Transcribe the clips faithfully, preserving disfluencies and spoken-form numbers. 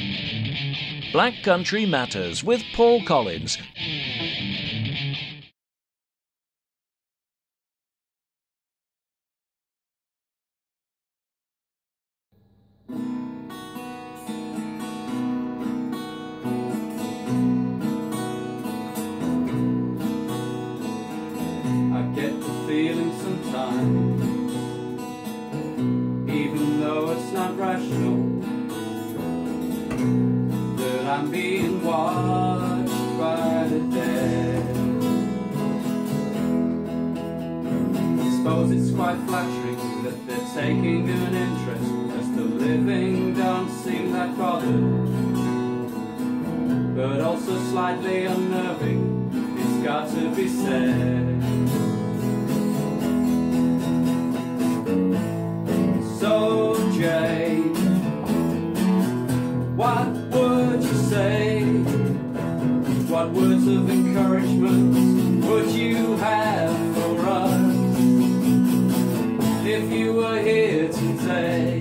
Black Country Matters with Paul Collins. I get the feeling sometimes, even though it's not rational, that I'm being watched by the dead. I suppose it's quite flattering that they're taking an interest, as the living don't seem that bothered, but also slightly unnerving, it's got to be said. So Jay, what would you say? What words of encouragement would you have for us if you were here today?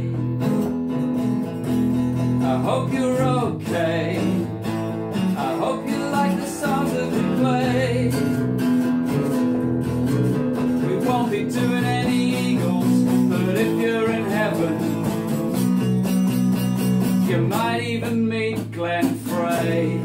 I hope you're okay. I hope you like the songs that we play. We won't be doing any Eagles, but if you're in heaven, you might even meet Glenn Frey.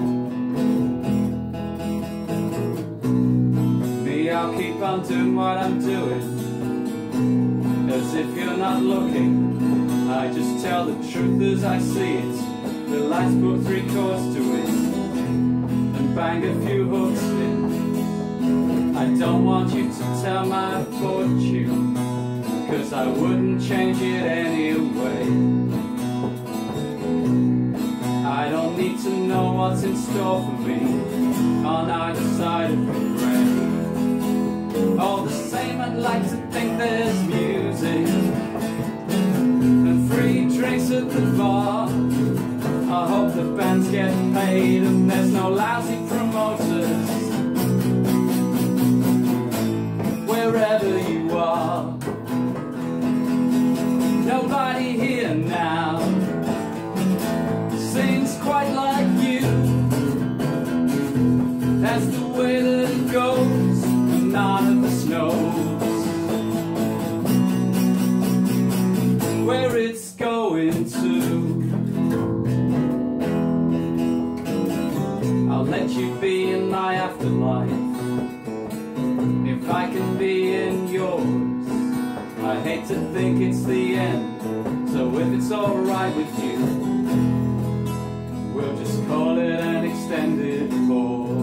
Me, I'll keep on doing what I'm doing, as if you're not looking. I just tell the truth as I see it. The lights put three chords to it and bang a few hooks in. I don't want you to tell my fortune, cause I wouldn't change it anyway. I don't need to know what's in store for me on either side of the grave. All the same, I'd like to think there's music and free drinks at the bar. I hope the bands get paid and there's no lousy promoters wherever you are. Nobody here now seems quite like you. That's the way that it goes, and none of us knows where it's going to. I'll let you be in my afterlife if I can be in yours. I hate to think it's the end, so if it's alright with you, we'll just call it an extended pause.